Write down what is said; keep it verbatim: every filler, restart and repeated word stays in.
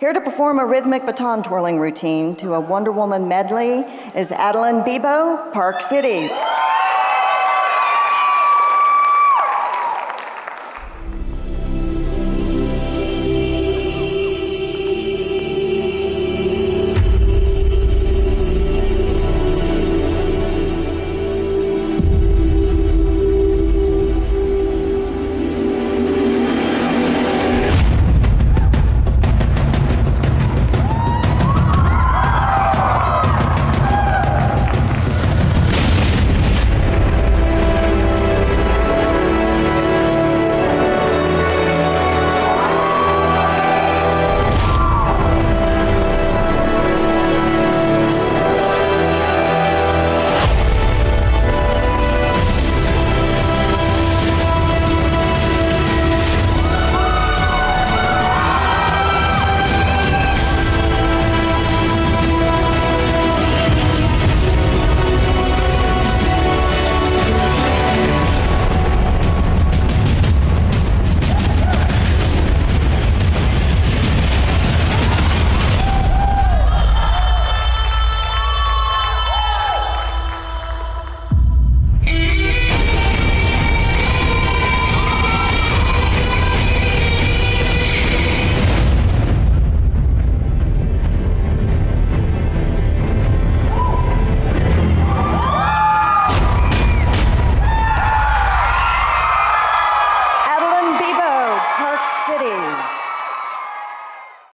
Here to perform a rhythmic baton twirling routine to a Wonder Woman medley is Adeline Bebo, Park Cities.